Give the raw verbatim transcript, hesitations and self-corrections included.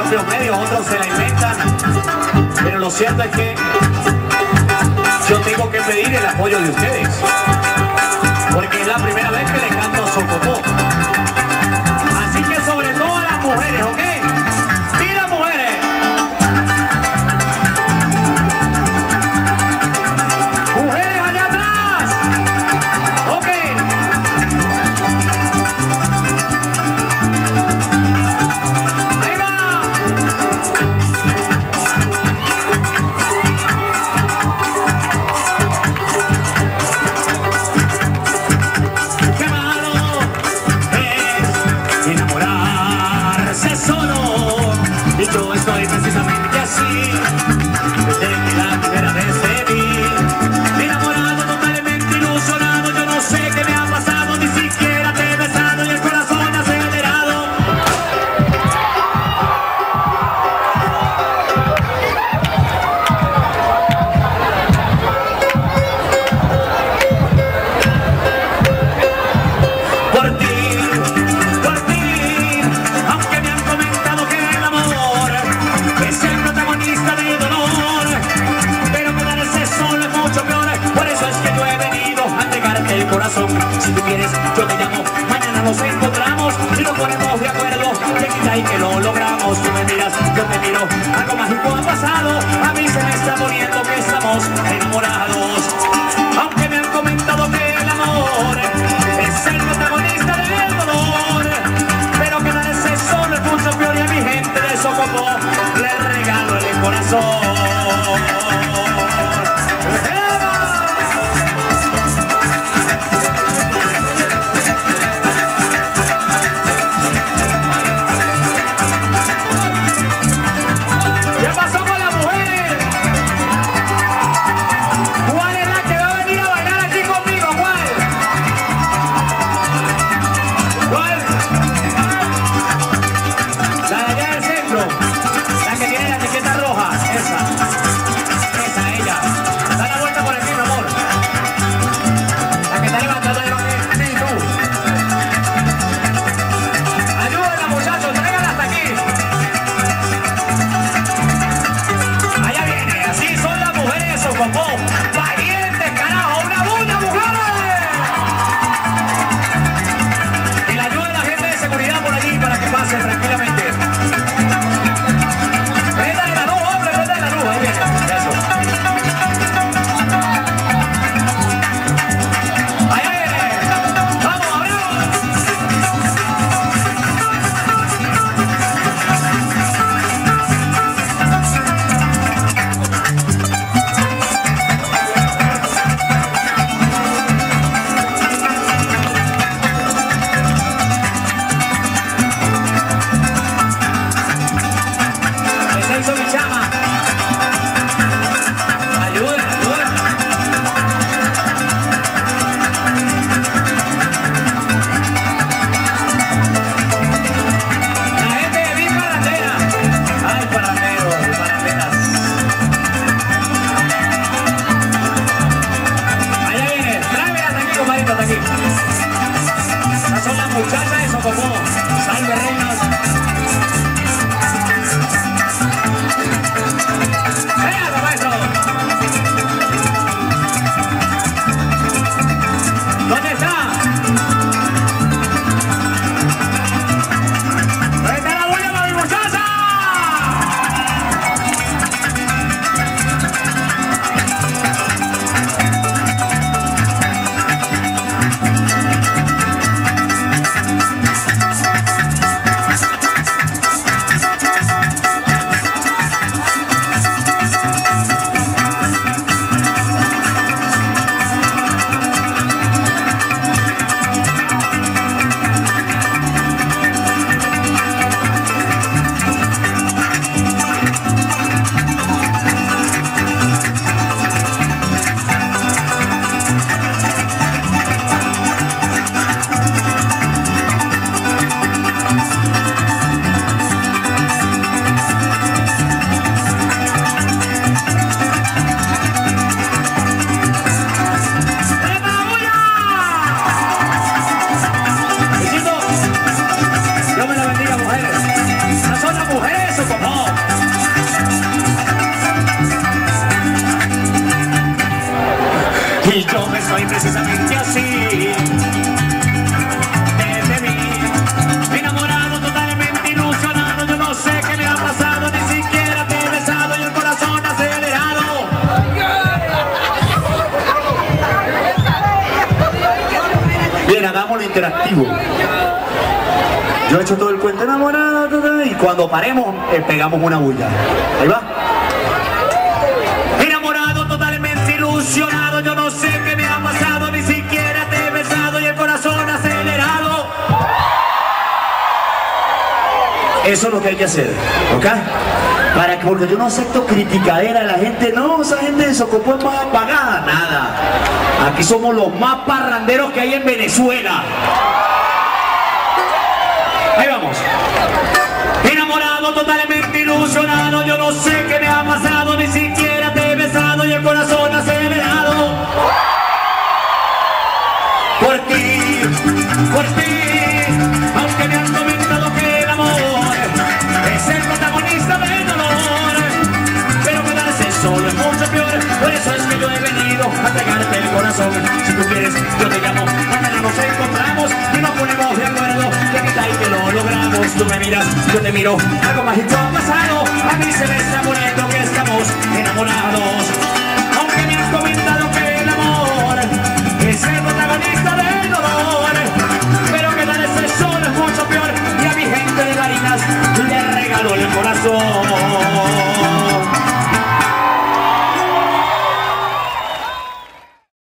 propios medios, otros se la inventan. Pero lo cierto es que yo tengo que pedir el apoyo de ustedes, porque es la primera vez que le canto Socopó. Así que sobre todo a las mujeres, ¿ok? ¡Mira, mujeres! ¡Mujeres allá atrás! ¡Ok! ¡Ahí va! ¡Qué malo es enamorarse solo! Y yo estoy precisamente así, desde que la primera vez te vi. Enamorado, totalmente ilusionado, yo no sé qué me ha pasado, ni siquiera te he besado y el corazón acelerado. Por ti, por ti, aunque me han comentado que el amor es el protagonista del dolor, pero quedarse solo es mucho peor. Por eso es que yo he venido a entregarte el corazón. Si tú quieres, yo te llamo, mañana nos encontramos y nos ponemos de acuerdo. Que quita y que lo logramos. Tú me miras, yo te miro, algo mágico ha pasado. A mí se me está poniendo que estamos enamorados. Aunque me han comentado que el amor es el protagonista del dolor, pero quedarse solo es mucho peor. Y a mi gente de Socopó le regalo el corazón. ¿Qué pasó con las mujeres? ¿Cuál es la que va a venir a bailar aquí conmigo? ¿Cuál? ¿Cuál? La de allá del centro. La que tiene la etiqueta roja. Esa. Esa, ella. Da la vuelta por aquí, mi amor. La que está levantando de los pies. Sí, tú. Ayúdenla, muchachos. Tráiganla hasta aquí. Allá viene. Así son las mujeres de Socopó. Valientes, carajo. ¡Una bulla, mujeres! Que la ayude la gente de seguridad por allí para que pase tranquilamente. Préndale la luz, hombre, préndale la luz. Ahí viene. Eso. Allá viene. Vamos, abrimos. ¿Qué se hizo mi chama? Ayuden, ayuden. La gente de Big Parandera. Ay, parameros, paranderas. Allá viene. Tráeme hasta aquí, compadrito, hasta aquí. Estas son las muchachas de Socopó. Salve, reinas. ¡Venga, maestro! ¿Dónde está? ¿Dónde está la bulla para mi muchacha? soy precisamente así. Desde mí, enamorado, totalmente ilusionado, yo no sé qué me ha pasado, ni siquiera te he besado y el corazón acelerado. Bien, hagámoslo interactivo. Yo he hecho todo el cuento enamorado, y cuando paremos, eh, pegamos una bulla. Ahí va. Enamorado, totalmente ilusionado, yo no sé qué me ha pasado, ni siquiera te he besado y el corazón acelerado. Eso es lo que hay que hacer, ¿ok? Para que, porque yo no acepto criticadera de la gente, no, esa gente de Socopó es más apagada, nada. Aquí somos los más parranderos que hay en Venezuela. Ahí vamos. Enamorado, totalmente ilusionado, yo no sé qué me ha pasado, ni siquiera te he besado y el corazón acelerado. Por ti, por ti, aunque me han comentado que el amor es el protagonista del dolor, pero quedarse solo es mucho peor, por eso es que yo he venido a entregarte el corazón. Si tú quieres, yo te llamo, mañana nos encontramos y nos ponemos de acuerdo, de que tal que lo logramos. Tú me miras, yo te miro, algo mágico ha pasado, a mí se me está poniendo que estamos enamorados. Aunque me has comentado que el amor es el protagonista del dolor, pero quedarse solo es mucho peor, y a mi gente de Barinas le regaló el corazón.